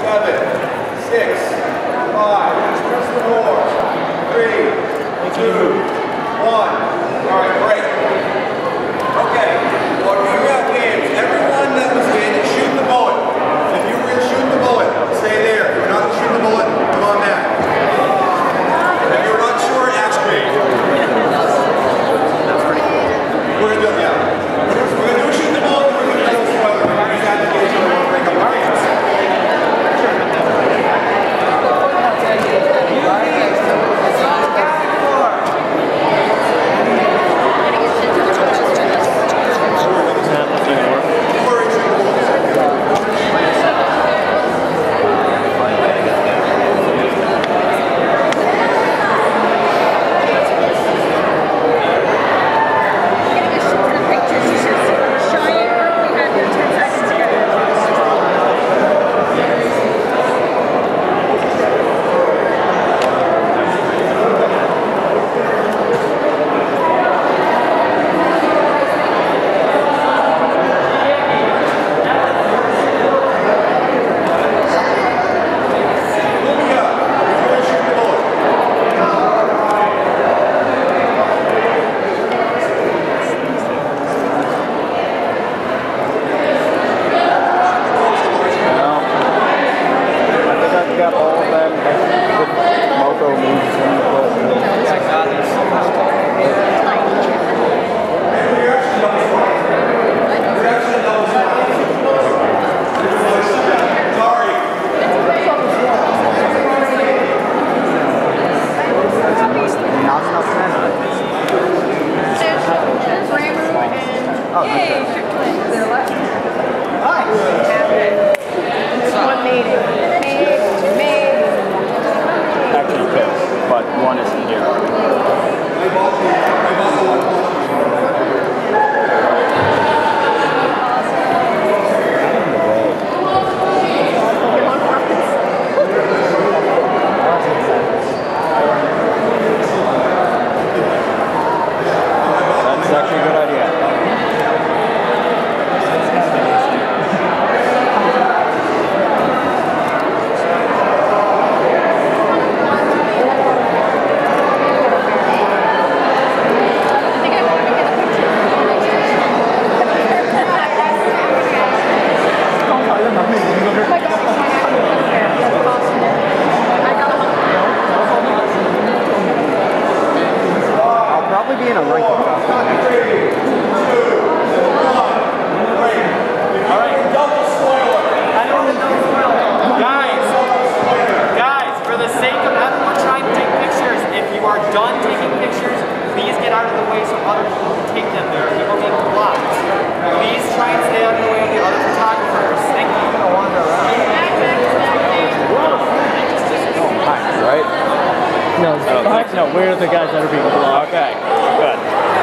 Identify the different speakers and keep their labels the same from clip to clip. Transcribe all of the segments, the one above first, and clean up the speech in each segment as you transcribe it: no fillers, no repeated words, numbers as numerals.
Speaker 1: We're the guys that are being blocked. Okay, good.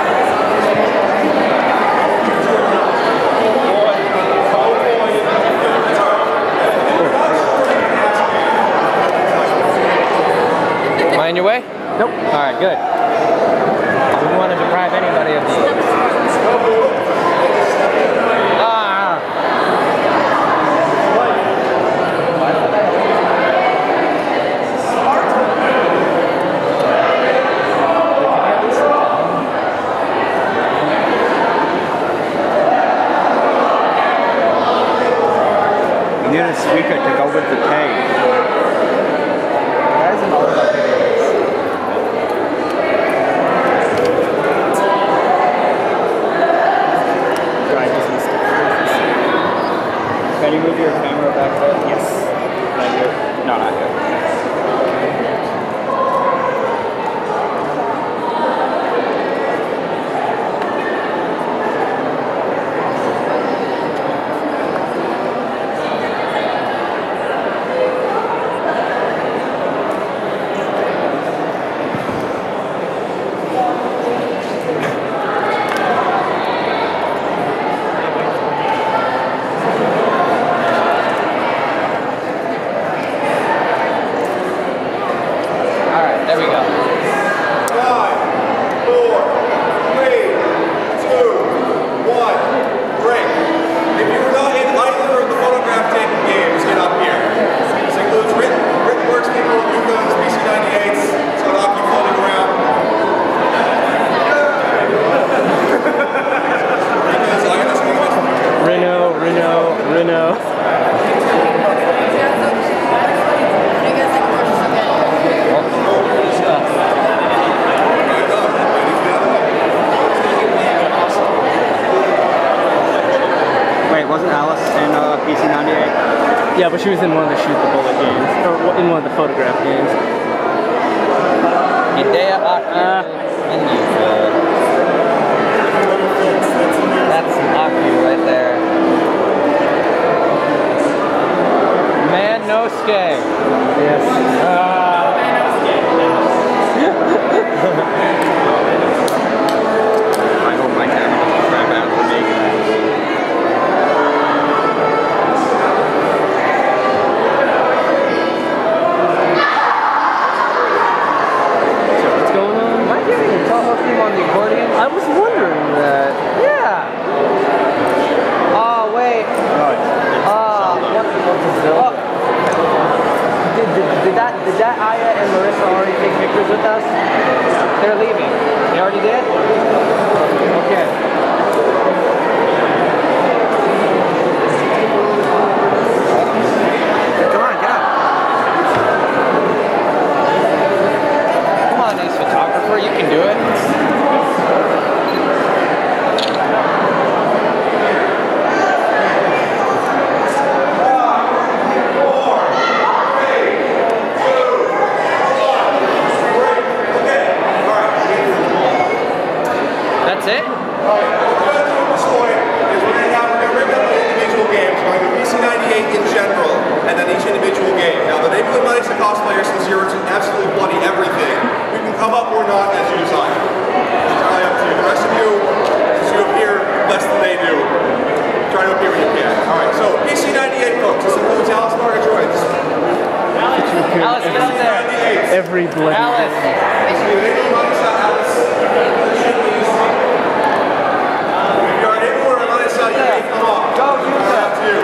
Speaker 2: Am I in your way?
Speaker 1: Nope.
Speaker 2: All right, good. We don't want to deprive anybody of the...
Speaker 1: You need a speaker to go with the tag. That is another Can you move your camera back there? Yes. No, not here.
Speaker 2: Yeah, but she was in one of the Shoot the Bullet games, or in one of the photograph games.
Speaker 3: Idea Aki menu. That's Aki right there. Rinnosuke.
Speaker 2: Yes.
Speaker 1: I hope my camera doesn't crap out for me.
Speaker 2: So what's going on?
Speaker 3: Am I hearing a Touhou theme on the accordion?
Speaker 2: I was wondering that.
Speaker 3: Yeah. Oh, wait. Did that Aya and Marissa already take pictures with us? They're leaving. They already did? Okay. Come on, get up. Come on, ace photographer, you can do it. That's it?
Speaker 4: In general, and then each individual game. Now, the name of the night is cosplayers, since you're absolutely bloody everything, you can come up or not as you desire. It's entirely up to you. The rest of you, since you appear less than they do, try to appear when you can. Alright, so PC98 folks, this includes Alice Marga Droids.
Speaker 3: Alice, get up there.
Speaker 2: Every bloody.
Speaker 3: Alice.
Speaker 4: If you're anywhere on the side, you may come up.
Speaker 3: Go, use that.
Speaker 4: Up to you.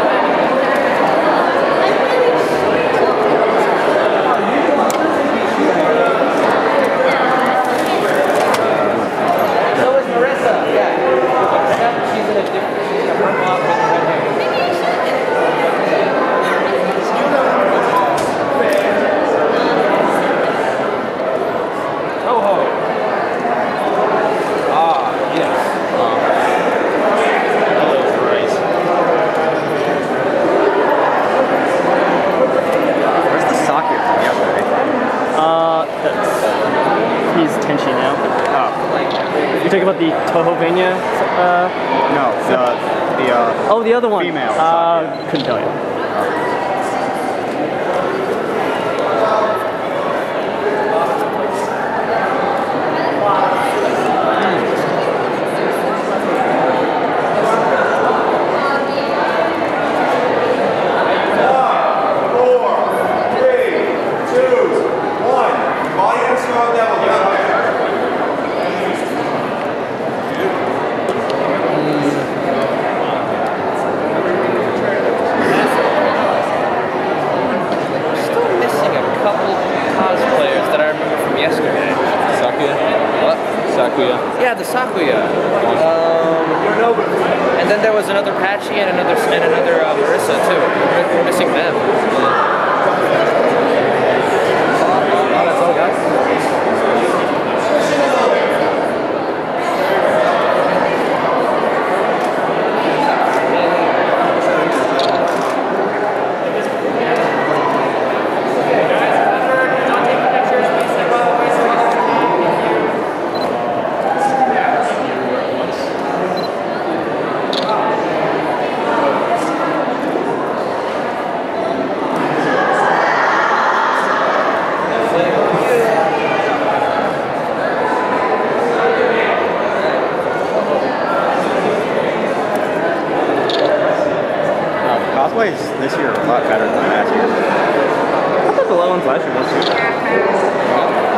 Speaker 3: So is Marissa, yeah. Except she's in a different, she's in a purple outfit and red hair. Touhou. Ah, yes.
Speaker 1: Hello, Bryce. Where's the socket from yesterday?
Speaker 2: He's Tenchi now.
Speaker 1: Oh.
Speaker 2: You talking about the Touhou-vania?
Speaker 1: No,
Speaker 2: Oh, the other one.
Speaker 1: female socket.
Speaker 2: Couldn't tell you.
Speaker 3: Yeah, the Sakuya. And then there was another Patchy and another Marissa too. We're missing them. Oh, that's all, guys.
Speaker 1: Cosplays this year are a lot better than last year.
Speaker 2: I thought the low ones last year was too.